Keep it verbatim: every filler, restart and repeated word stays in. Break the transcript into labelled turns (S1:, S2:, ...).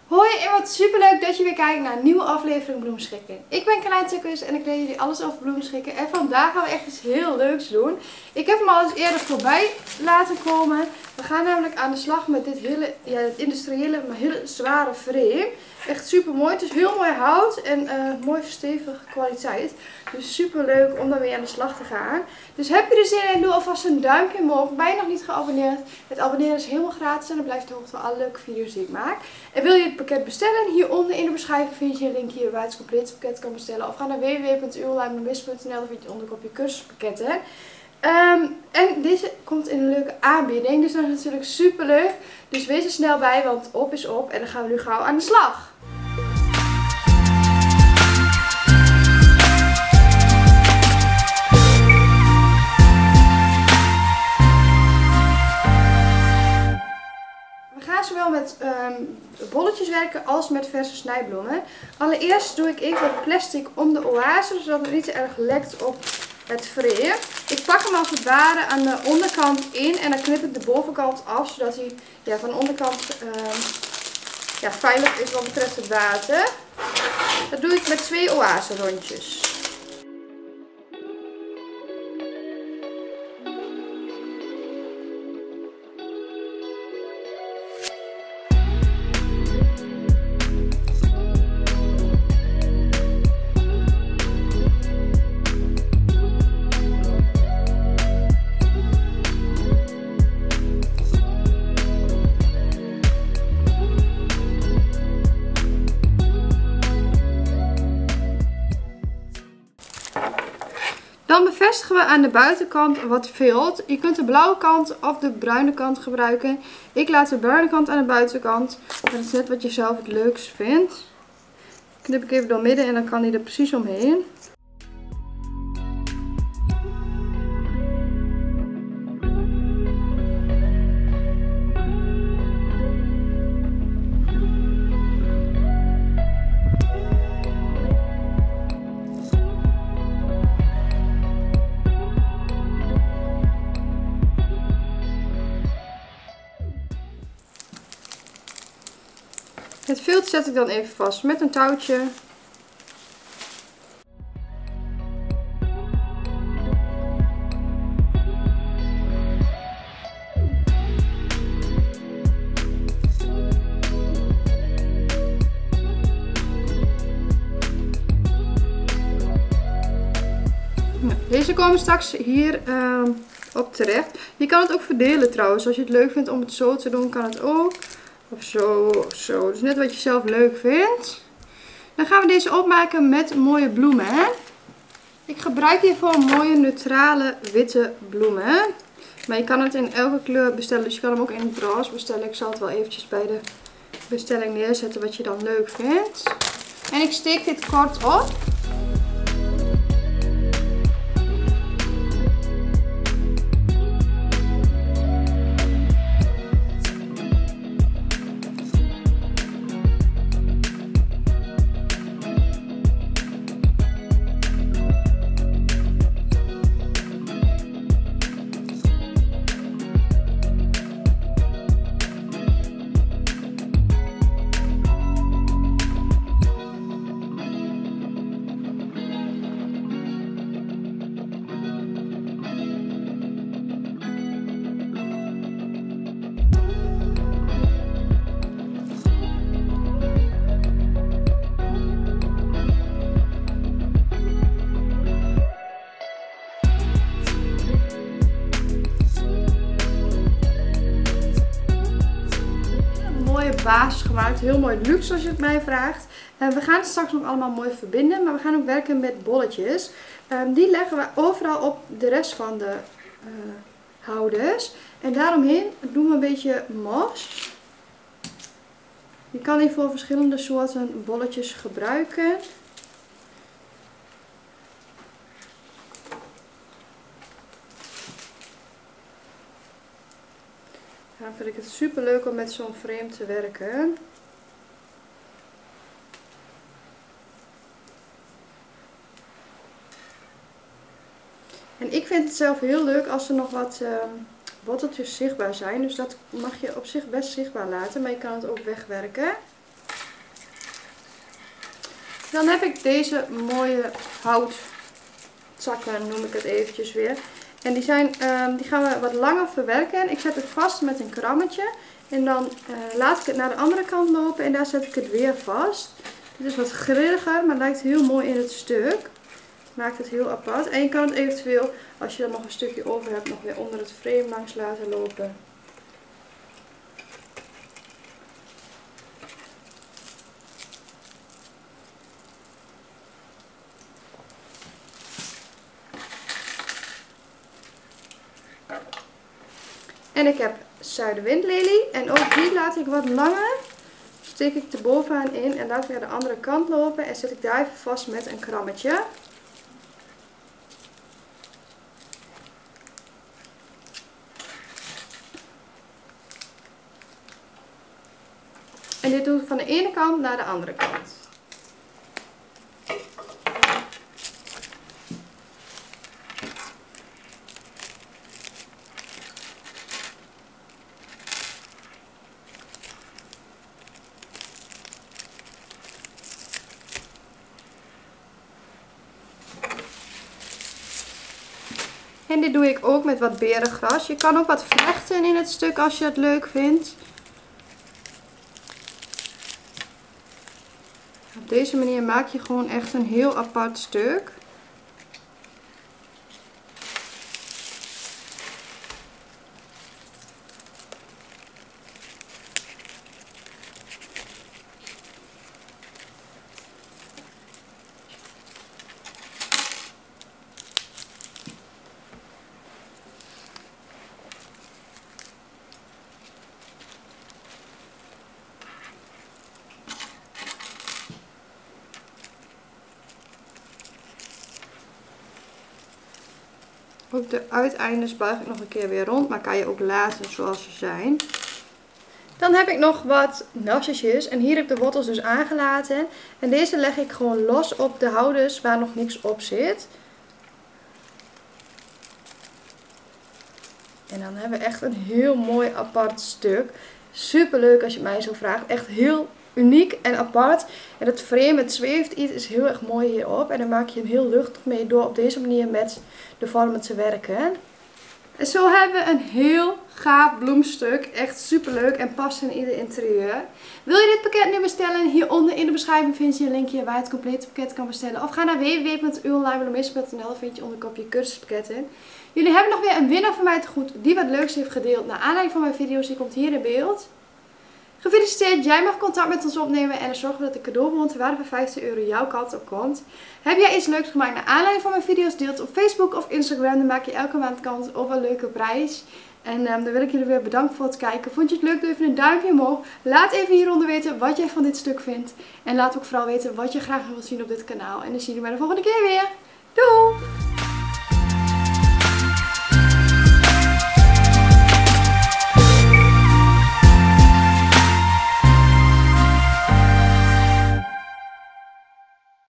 S1: Hoi en wat superleuk dat je weer kijkt naar een nieuwe aflevering Bloemschikken. Ik ben Carlijn Tukkers en ik leer jullie alles over bloemschikken. En vandaag gaan we echt iets heel leuks doen. Ik heb hem al eens eerder voorbij laten komen. We gaan namelijk aan de slag met dit hele, ja, het industriële, maar heel zware frame. Echt super mooi. Het is heel mooi hout en uh, mooi stevige kwaliteit. Dus super leuk om daarmee aan de slag te gaan. Dus heb je er zin in, doe alvast een duimpje omhoog. Ben je nog niet geabonneerd? Het abonneren is helemaal gratis en dan blijft de hoogte van alle leuke video's die ik maak. En wil je het pakket bestellen? Hieronder in de beschrijving vind je een linkje waar je het complete pakket kan bestellen. Of ga naar w w w punt uonlinemis punt n l, dan vind je het onderkopje cursuspakketten. Um, en deze komt in een leuke aanbieding, dus dat is natuurlijk super leuk. Dus wees er snel bij, want op is op en dan gaan we nu gauw aan de slag. We gaan zowel met um, bolletjes werken als met verse snijbloemen. Allereerst doe ik even wat plastic om de oase, zodat het niet te erg lekt op het frame. Ik pak hem als het ware aan de onderkant in en dan knip ik de bovenkant af, zodat hij ja, van de onderkant uh, ja, veilig is wat betreft het water. Dat doe ik met twee oase rondjes. Dan bevestigen we aan de buitenkant wat vilt. Je kunt de blauwe kant of de bruine kant gebruiken. Ik laat de bruine kant aan de buitenkant. Dat is net wat je zelf het leukst vindt. Knip ik even door midden en dan kan hij er precies omheen. Het vilt zet ik dan even vast met een touwtje. Deze komen straks hier uh, op terecht. Je kan het ook verdelen trouwens. Als je het leuk vindt om het zo te doen, kan het ook. Of zo, of zo. Dus net wat je zelf leuk vindt. Dan gaan we deze opmaken met mooie bloemen. Hè? Ik gebruik hiervoor mooie neutrale witte bloemen. Maar je kan het in elke kleur bestellen. Dus je kan hem ook in het roze bestellen. Ik zal het wel eventjes bij de bestelling neerzetten wat je dan leuk vindt. En ik steek dit kort op. Basis gemaakt, heel mooi luxe als je het mij vraagt. Uh, we gaan het straks nog allemaal mooi verbinden, maar we gaan ook werken met bolletjes. Um, die leggen we overal op de rest van de uh, houders. En daaromheen doen we een beetje mos. Je kan hiervoor verschillende soorten bolletjes gebruiken. Dan vind ik het super leuk om met zo'n frame te werken. En ik vind het zelf heel leuk als er nog wat uh, botteltjes zichtbaar zijn. Dus dat mag je op zich best zichtbaar laten, maar je kan het ook wegwerken. Dan heb ik deze mooie houtzakken, noem ik het eventjes weer. En die, zijn, um, die gaan we wat langer verwerken. Ik zet het vast met een krammetje. En dan uh, laat ik het naar de andere kant lopen en daar zet ik het weer vast. Dit is wat grilliger, maar lijkt heel mooi in het stuk. Maakt het heel apart. En je kan het eventueel, als je er nog een stukje over hebt, nog weer onder het frame langs laten lopen. En ik heb zuidenwindlelie en ook die laat ik wat langer. Steek ik er bovenaan in en laat ik naar de andere kant lopen en zet ik daar even vast met een krammetje. En dit doe ik van de ene kant naar de andere kant. En dit doe ik ook met wat berengras. Je kan ook wat vlechten in het stuk als je het leuk vindt. Op deze manier maak je gewoon echt een heel apart stuk. Ook de uiteindes buig ik nog een keer weer rond, maar kan je ook laten zoals ze zijn. Dan heb ik nog wat narcisjes en hier heb ik de wortels dus aangelaten. En deze leg ik gewoon los op de houders waar nog niks op zit. En dan hebben we echt een heel mooi apart stuk. Super leuk als je het mij zo vraagt. Echt heel uniek en apart. En het frame, het zweeft iets, is heel erg mooi hierop. En dan maak je hem heel luchtig mee door op deze manier met de vormen te werken. En zo hebben we een heel gaaf bloemstuk. Echt super leuk en past in ieder interieur. Wil je dit pakket nu bestellen? Hieronder in de beschrijving vind je een linkje waar je het complete pakket kan bestellen. Of ga naar w w w punt uonlinebloemisten punt n l. Dan vind je onder kopje cursuspakketten. Jullie hebben nog weer een winnaar van mij te goed die wat leuks heeft gedeeld naar aanleiding van mijn video's. Die komt hier in beeld. Gefeliciteerd, jij mag contact met ons opnemen en dan zorgen we dat de cadeaubon ter waarde van vijftig euro jouw kant op komt. Heb jij iets leuks gemaakt naar aanleiding van mijn video's, deelt op Facebook of Instagram, dan maak je elke maand kans op een leuke prijs. En um, dan wil ik jullie weer bedanken voor het kijken. Vond je het leuk? Doe even een duimpje omhoog. Laat even hieronder weten wat jij van dit stuk vindt. En laat ook vooral weten wat je graag wilt zien op dit kanaal. En dan zien we bij de volgende keer weer. Doei!